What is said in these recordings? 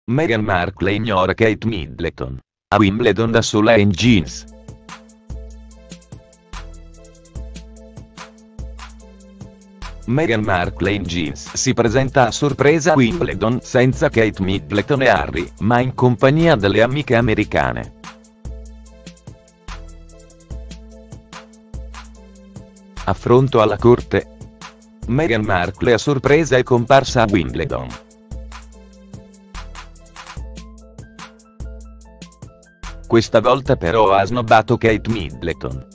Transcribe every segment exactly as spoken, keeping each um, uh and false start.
Meghan Markle ignora Kate Middleton. A Wimbledon da sola in jeans. Meghan Markle in jeans si presenta a sorpresa a Wimbledon senza Kate Middleton e Harry, ma in compagnia delle amiche americane. Affronto alla corte. Meghan Markle a sorpresa è comparsa a Wimbledon. Questa volta però ha snobbato Kate Middleton.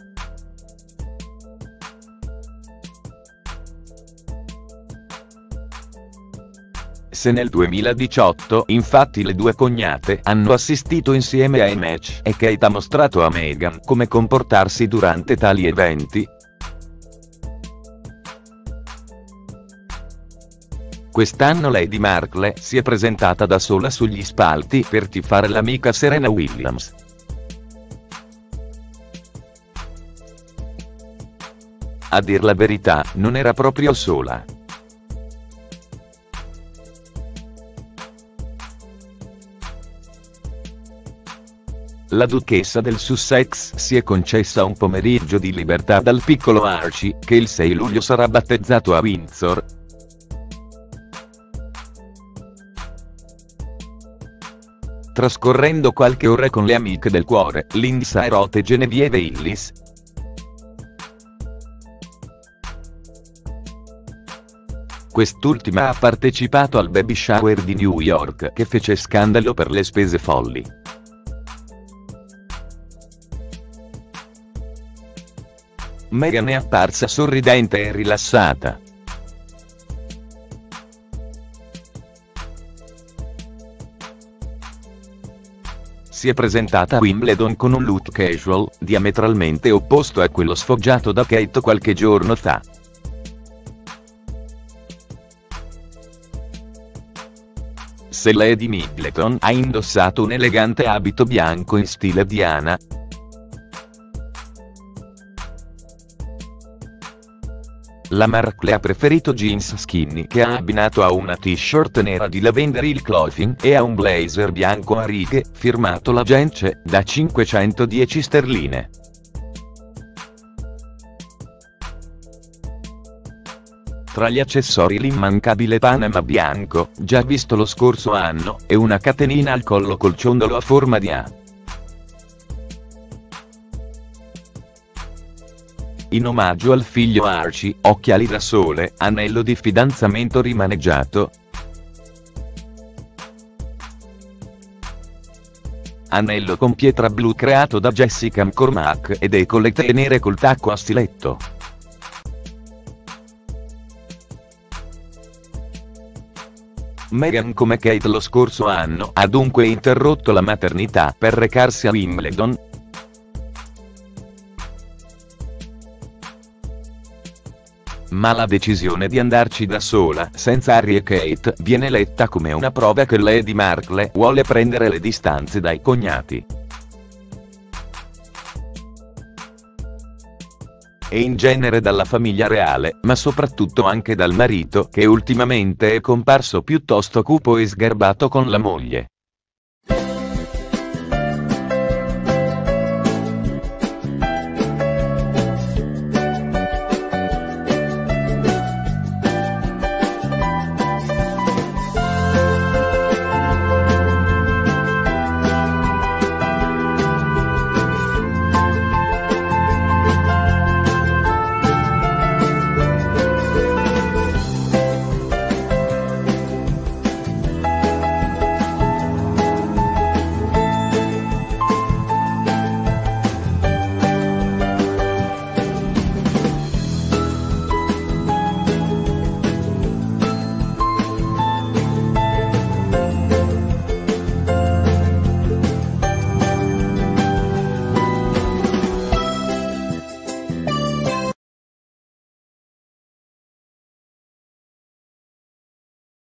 Se nel duemiladiciotto, infatti, le due cognate hanno assistito insieme ai match e Kate ha mostrato a Meghan come comportarsi durante tali eventi, quest'anno Lady Markle si è presentata da sola sugli spalti per tifare l'amica Serena Williams. A dir la verità, non era proprio sola. La duchessa del Sussex si è concessa un pomeriggio di libertà dal piccolo Archie, che il sei luglio sarà battezzato a Windsor. Trascorrendo qualche ora con le amiche del cuore, Lindsay Roth e Genevieve Illis. Quest'ultima ha partecipato al baby shower di New York che fece scandalo per le spese folli. Meghan è apparsa sorridente e rilassata. Si è presentata a Wimbledon con un look casual, diametralmente opposto a quello sfoggiato da Kate qualche giorno fa. Se Lady Middleton ha indossato un elegante abito bianco in stile Diana, la Markle ha preferito jeans skinny che ha abbinato a una t-shirt nera di Lavender Hill Clothing e a un blazer bianco a righe, firmato La Gence, da cinquecentodieci sterline. Tra gli accessori l'immancabile Panama bianco, già visto lo scorso anno, e una catenina al collo col ciondolo a forma di A. In omaggio al figlio Archie, occhiali da sole, anello di fidanzamento rimaneggiato, anello con pietra blu creato da Jessica McCormack e décolleté nere col tacco a stiletto. Meghan, come Kate lo scorso anno, ha dunque interrotto la maternità per recarsi a Wimbledon. Ma la decisione di andarci da sola, senza Harry e Kate, viene letta come una prova che Lady Markle vuole prendere le distanze dai cognati. E in genere dalla famiglia reale, ma soprattutto anche dal marito, che ultimamente è comparso piuttosto cupo e sgarbato con la moglie.